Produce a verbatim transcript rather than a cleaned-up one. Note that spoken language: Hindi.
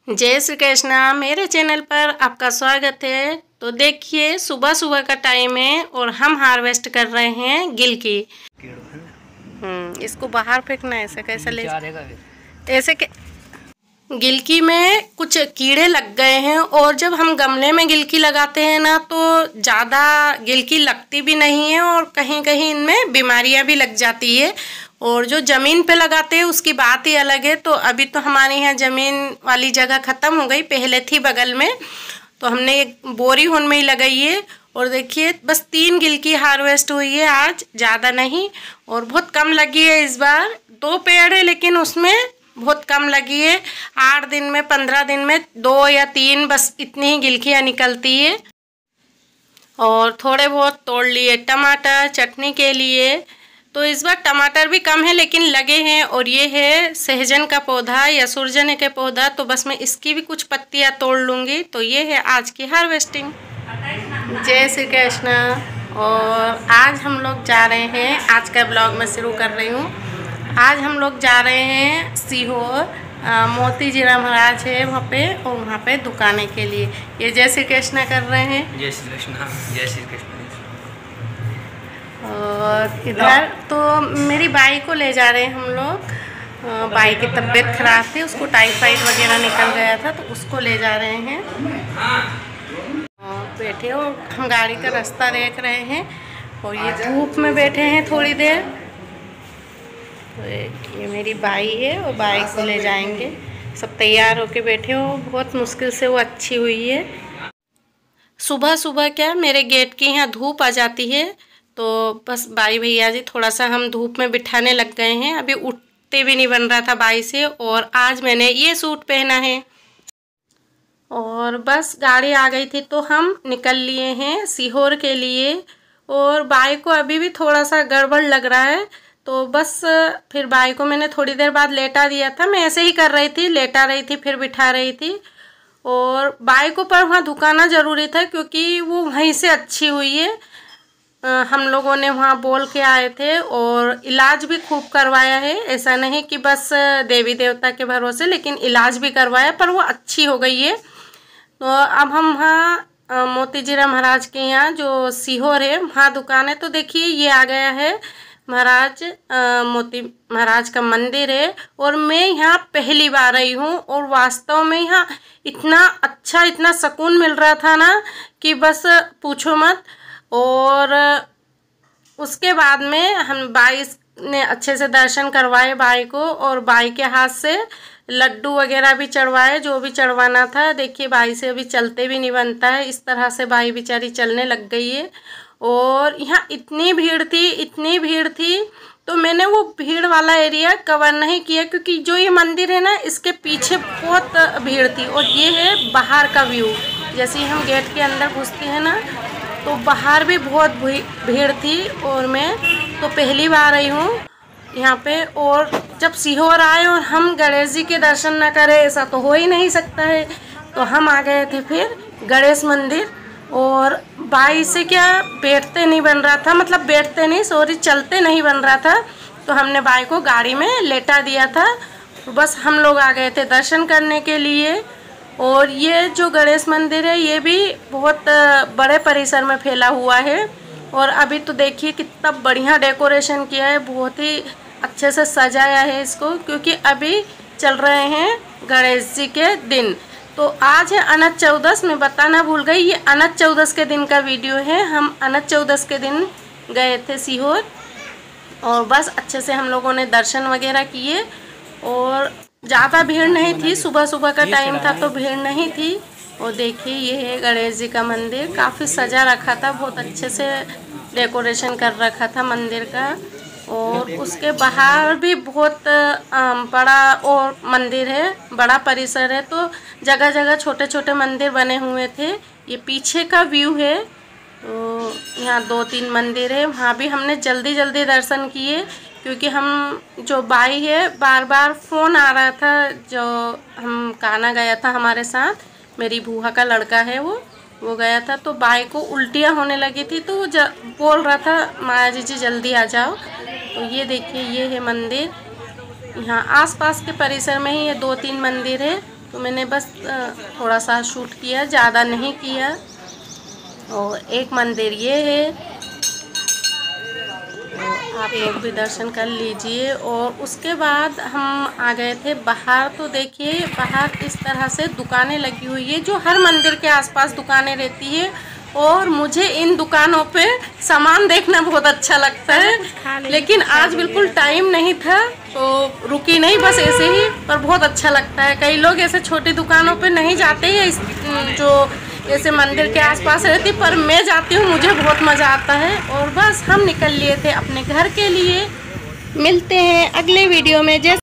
जय श्री कृष्णा। मेरे चैनल पर आपका स्वागत है। तो देखिए सुबह सुबह का टाइम है और हम हार्वेस्ट कर रहे हैं गिलकी। हम्म इसको बाहर फेंकना है। ऐसे कैसे ले ऐसे के गिलकी में कुछ कीड़े लग गए हैं और जब हम गमले में गिलकी लगाते हैं ना तो ज़्यादा गिलकी लगती भी नहीं है और कहीं कहीं इनमें बीमारियां भी लग जाती है। और जो ज़मीन पे लगाते हैं उसकी बात ही अलग है। तो अभी तो हमारे यहाँ ज़मीन वाली जगह ख़त्म हो गई, पहले थी बगल में, तो हमने एक बोरी होन में ही लगाई है। और देखिए बस तीन गिलकी हार्वेस्ट हुई है आज, ज़्यादा नहीं, और बहुत कम लगी है इस बार। दो पेड़ है लेकिन उसमें बहुत कम लगी है। आठ दिन में पंद्रह दिन में दो या तीन बस इतनी ही गिलकियाँ निकलती है। और थोड़े बहुत तोड़ लिए टमाटर चटनी के लिए। तो इस बार टमाटर भी कम है लेकिन लगे हैं। और ये है सहजन का पौधा या सुरजन का पौधा, तो बस मैं इसकी भी कुछ पत्तियां तोड़ लूँगी। तो ये है आज की हार्वेस्टिंग। जय श्री कृष्ण। और आज हम लोग जा रहे हैं, आज का ब्लॉग मैं शुरू कर रही हूँ। आज हम लोग जा रहे हैं सीहोर, मोती जीरा महाराज है वहाँ पे, और वहाँ पे दुकाने के लिए। ये जय श्री कृष्ण कर रहे हैं। जय श्री कृष्ण। जय श्री कृष्ण। और इधर तो मेरी बाई को ले जा रहे हैं हम लोग। बाई की तबीयत खराब थी, उसको टाइफाइड वगैरह निकल गया था, तो उसको ले जा रहे हैं। और बैठे और हम गाड़ी का रास्ता देख रहे हैं और ये धूप में बैठे हैं थोड़ी देर। तो ये मेरी बाई है और बाई को ले जाएंगे। सब तैयार होके बैठे हो, बहुत मुश्किल से वो अच्छी हुई है। सुबह सुबह क्या मेरे गेट के यहाँ धूप आ जाती है, तो बस बाई भैया जी थोड़ा सा हम धूप में बिठाने लग गए हैं। अभी उठते भी नहीं बन रहा था बाई से, और आज मैंने ये सूट पहना है। और बस गाड़ी आ गई थी तो हम निकल लिए हैं सीहोर के लिए। और बाई को अभी भी थोड़ा सा गड़बड़ लग रहा है, तो बस फिर बाई को मैंने थोड़ी देर बाद लेटा दिया था। मैं ऐसे ही कर रही थी, लेटा रही थी फिर बिठा रही थी। और बाई को पर वहाँ दुकाना ज़रूरी था क्योंकि वो वहीं से अच्छी हुई है। हम लोगों ने वहाँ बोल के आए थे और इलाज भी खूब करवाया है। ऐसा नहीं कि बस देवी देवता के भरोसे, लेकिन इलाज भी करवाया, पर वो अच्छी हो गई है। तो अब हम वहाँ मोती जीरा महाराज के यहाँ जो सीहोर है वहाँ दुकान है। तो देखिए ये आ गया है महाराज, मोती महाराज का मंदिर है। और मैं यहाँ पहली बार आई हूँ और वास्तव में यहाँ इतना अच्छा, इतना सुकून मिल रहा था ना कि बस पूछो मत। और उसके बाद में हम बाई ने अच्छे से दर्शन करवाए बाई को, और बाई के हाथ से लड्डू वगैरह भी चढ़वाए, जो भी चढ़वाना था। देखिए बाई से अभी चलते भी नहीं बनता है, इस तरह से बाई बेचारी चलने लग गई है। और यहाँ इतनी भीड़ थी, इतनी भीड़ थी, तो मैंने वो भीड़ वाला एरिया कवर नहीं किया क्योंकि जो ये मंदिर है ना इसके पीछे बहुत भीड़ थी। और ये है बाहर का व्यू। जैसे ही हम गेट के अंदर घुसते हैं ना तो बाहर भी बहुत भीड़ थी। और मैं तो पहली बार आई हूँ यहाँ पे। और जब सीहोर आए और हम गणेश जी के दर्शन न करें ऐसा तो हो ही नहीं सकता है। तो हम आ गए थे फिर गणेश मंदिर। और बाई से क्या बैठते नहीं बन रहा था, मतलब बैठते नहीं सॉरी चलते नहीं बन रहा था, तो हमने बाई को गाड़ी में लेटा दिया था। तो बस हम लोग आ गए थे दर्शन करने के लिए। और ये जो गणेश मंदिर है ये भी बहुत बड़े परिसर में फैला हुआ है। और अभी तो देखिए कितना बढ़िया डेकोरेशन किया है, बहुत ही अच्छे से सजाया है इसको, क्योंकि अभी चल रहे हैं गणेश जी के दिन। तो आज है अनंत चौदस, मैं बताना भूल गई, ये अनंत चौदस के दिन का वीडियो है। हम अनंत चौदस के दिन गए थे सीहोर और बस अच्छे से हम लोगों ने दर्शन वगैरह किए। और ज़्यादा भीड़ नहीं थी, सुबह सुबह का टाइम था तो भीड़ नहीं थी। और देखिए ये है गणेश जी का मंदिर, काफ़ी सजा रखा था, बहुत अच्छे से डेकोरेशन कर रखा था मंदिर का। और उसके बाहर भी बहुत बड़ा और मंदिर है, बड़ा परिसर है, तो जगह जगह छोटे छोटे मंदिर बने हुए थे। ये पीछे का व्यू है। तो यहाँ दो तीन मंदिर है, वहाँ भी हमने जल्दी जल्दी दर्शन किए क्योंकि हम जो बाई है बार बार फ़ोन आ रहा था। जो हम कान्हा गया था हमारे साथ, मेरी बुआ का लड़का है वो वो गया था, तो बाई को उल्टियाँ होने लगी थी, तो वो बोल रहा था माया जी जी जल्दी आ जाओ। तो ये देखिए ये है मंदिर, यहाँ आसपास के परिसर में ही ये दो तीन मंदिर है। तो मैंने बस थोड़ा सा शूट किया, ज़्यादा नहीं किया। और एक मंदिर ये है, तो आप लोग भी दर्शन कर लीजिए। और उसके बाद हम आ गए थे बाहर। तो देखिए बाहर इस तरह से दुकानें लगी हुई है, जो हर मंदिर के आसपास दुकानें रहती है। और मुझे इन दुकानों पे सामान देखना बहुत अच्छा लगता है, लेकिन आज बिल्कुल टाइम नहीं था तो रुकी नहीं, बस ऐसे ही। पर बहुत अच्छा लगता है। कई लोग ऐसे छोटी दुकानों पे नहीं जाते हैं, इस जो ऐसे मंदिर के आसपास रहती, पर मैं जाती हूँ, मुझे बहुत मज़ा आता है। और बस हम निकल लिए थे अपने घर के लिए। मिलते हैं अगले वीडियो में। जैसे